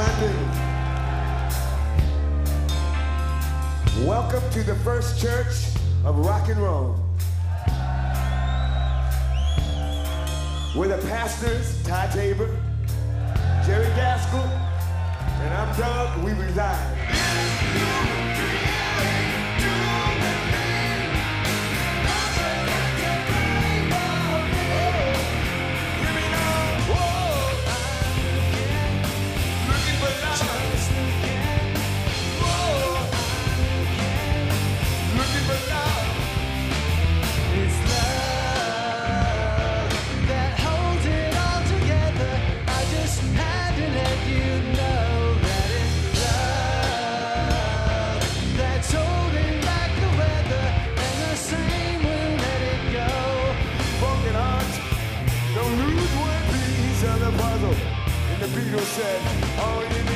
John Newman. Welcome to the First Church of Rock and Roll. We're the pastors, Ty Tabor, Jerry Gaskell, and I'm Doug. We reside. The Beatles said, all you need